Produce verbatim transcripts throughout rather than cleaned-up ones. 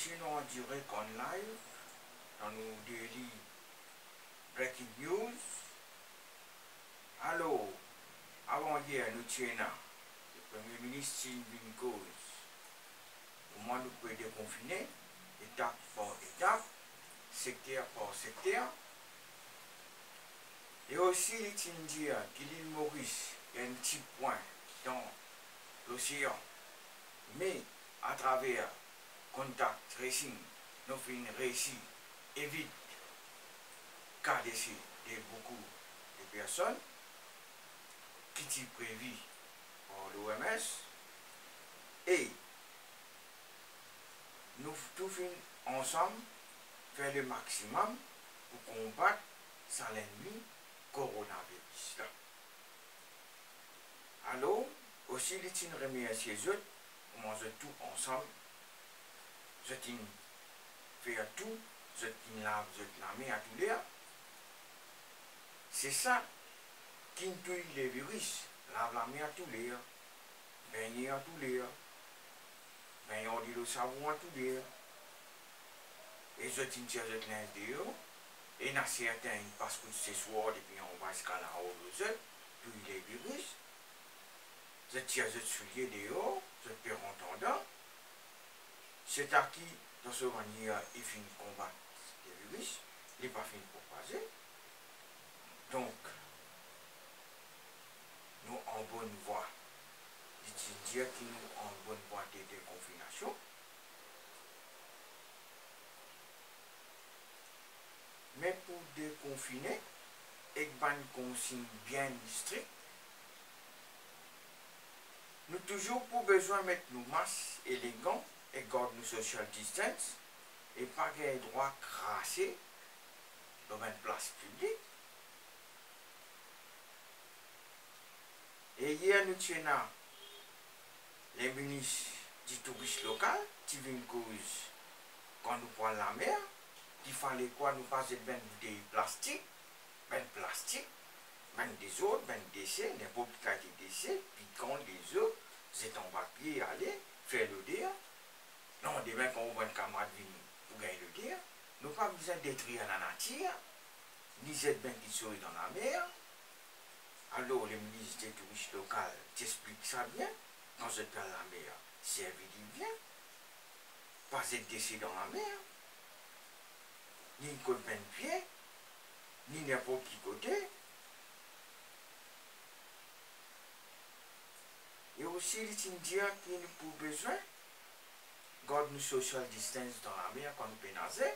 nous en direct en live dans nos daily breaking news. Alors, avant hier, nous tiens le Premier ministre Sylvain Cause. Au moins, nous pouvons déconfiner, étape par étape, secteur par secteur. Et aussi, il tient dire que l'île Maurice est un petit point dans l'océan. Mais à travers contact tracing, nous avons réussi évite cas décès de beaucoup de personnes qui sont prévues par l'O M S et nous tous ensemble faire le maximum pour combattre ça l'ennemi coronavirus. Alors, aussi, les tiens remercier eux, comment je tout ensemble, je tiens faire tout, je tiens lave, je tiens la main à tous les. C'est ça qui tue les virus, lave la main à tous les, baigner à tous les, baigner le savon à tous les, et je tiens je tiens dehors, et il y a certains parce que c'est soir, et puis on va escalader aux autres, tous les virus. Je tire je soulier dehors, je peux entendre. C'est à qui, dans ce manière, il finit de combattre les virus, il n'est pas fini pour passer. Donc, nous en bonne voie, je dire que nous en bonne voie de déconfination. Mais pour déconfiner, avec une consigne bien stricte, nous toujours pour besoin de mettre nos masques élégants et garder nos social distance et pas qu'il droit crasser dans une place publique. Et hier, nous tenons les ministres du tourisme local qui viennent cause quand nous prenons la mer, qu'il fallait quoi nous passer ben des plastiques, ben plastique, ben des autres, ben des déchets, n'importe quel déchet, puis quand les autres, c'est en papier, aller, faire le dire. Non, demain, quand on voit un camarade venir pour gagner le dire, nous n'avons pas besoin de détruire la nature, ni cette ben qui sont dans la mer. Alors, le ministre du tourisme local t'explique ça bien. Quand je parle de la mer, c'est évident bien. Pas de décès dans la mer, ni une côte de pied, ni n'importe qui côté. Et aussi, il tient dire qu'il nous pour besoin garder nous social distance dans la mer quand nous pénasons.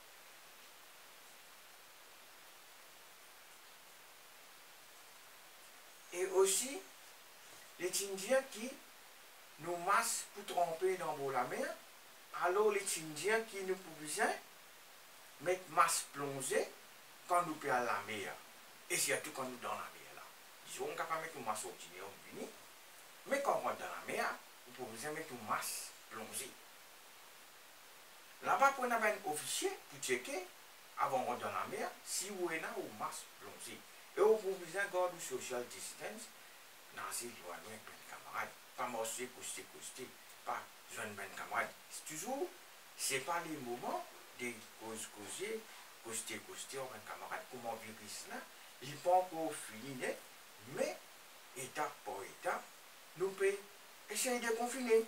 Et aussi, les Indiens qui nous massent pour tromper dans la mer, alors les Indiens qui nous besoin mettre masse plongée quand nous perdons la mer. Et surtout quand nous dans la mer là. Disons, on ne peut pas mettre une masse au Guinée, mais quand on est dans la mer, vous pouvez mettre une masse plongée. Là-bas, on a un officier pour checker avant de dans la mer si vous avez une masse plongée. Et vous pouvez garder le social distance dans ces lois avec les camarades. Pas marcher, coster, coster, pas jeune ben camarade. C'est toujours, c'est pas les moments de cause causer, coster, coster avec un camarade. Comment virus là, il n'est pas encore fini net, mais étape par étape, nous pouvons essayer de confiner.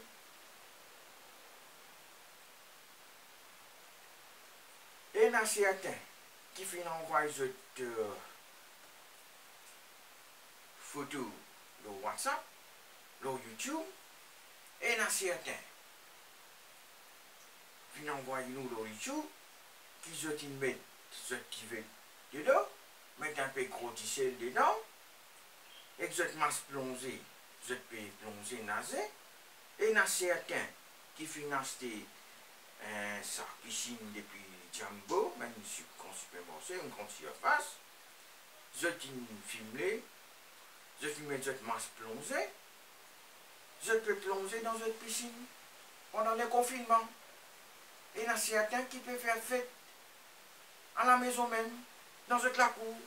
Et il y a certains qui finissent envoyer cette euh, photo de WhatsApp, de YouTube, et il y a certains qui finissent envoyer nous de YouTube, qui se mettent ce qui veut dedans, mettent un peu de gros tissel dedans, et que vous masse plongée, vous peux plonger naze, et il y a certains qui finissent un sac piscine depuis Jumbo, même si on supermarché, une grande surface, je filme, je filme cette masse plongée, je peux plonger dans cette piscine pendant le confinement. Et il y a certains qui peuvent faire fête à la maison même, dans cette la cour.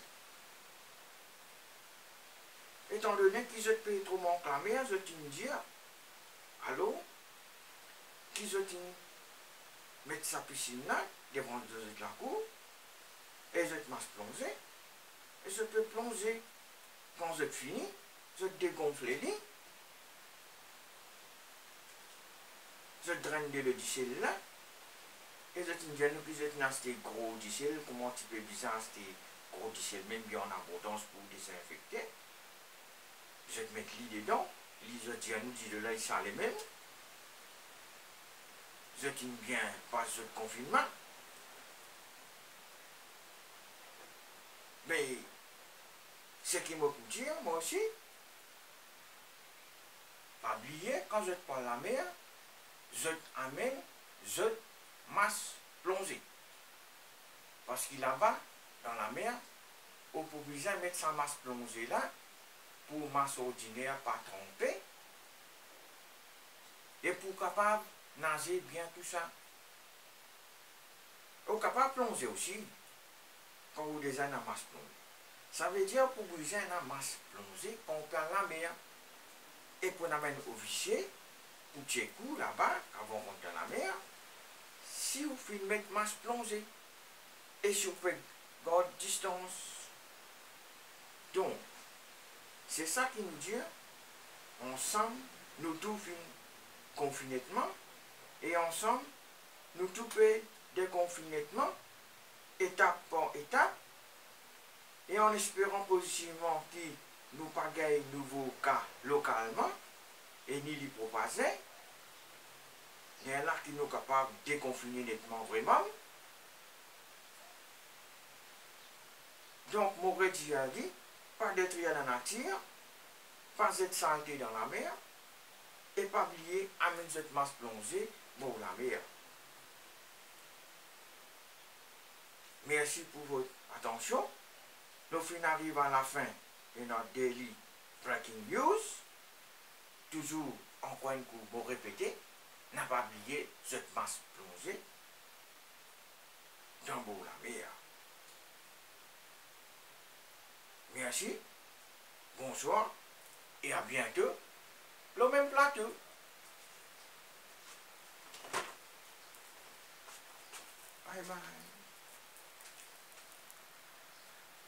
Étant donné qu'ils peuvent trop m'enclamer, je tiens dire, allô, qu'ils ont mettre sa piscine là, devant de la cour, et je te masse plonger, et je peux plonger. Quand je finis, je dégonfle les lits, je draine de le dissel là, et je te dis, nous que je te acheté gros dissel, comment tu peux bizarre acheter gros dissel, même bien en abondance pour désinfecter. Je te mets le lit dedans, lit, je dis à nous, dis de là, il sent les mêmes. Je tiens bien pas ce confinement. Mais, ce qui me peut dire, moi aussi, pas oublier, quand je te parle la mer, je t'amène, je masse plongée. Parce qu'il là-bas, dans la mer, on peut bien mettre sa masse plongée là, pour masse ordinaire, pas tromper, et pour capable nager bien tout ça. On est capable de plonger aussi, quand vous déjà dans la masse plongée. Ça veut dire pour vous déjà dans la masse plongée, quand on prend la mer, et pour l'amener au officier, pour checker là-bas, avant de rentrer dans la mer, si vous faites mettre masse plongée, et si vous faites garde distance. Donc, c'est ça qui nous dit, ensemble, nous tous finissons confinement, et ensemble, nous tous payons des confinements, étape par étape, et en espérant positivement que nous ne pas gagner de nouveaux cas localement, et ni les propager, il y en a qui nous capables de déconfiner nettement vraiment. Donc, mon rédit a dit, pas d'être dans la nature, pas d'être saleté dans la mer, et pas oublier amener cette masse plongée pour la mer. Merci pour votre attention. Nous finissons arrivons à la fin de notre daily breaking news. Toujours, encore une fois, pour répéter, n'a pas oublié cette masse plongée dans la mer. Merci, bonsoir et à bientôt, le même plateau. Bye bye.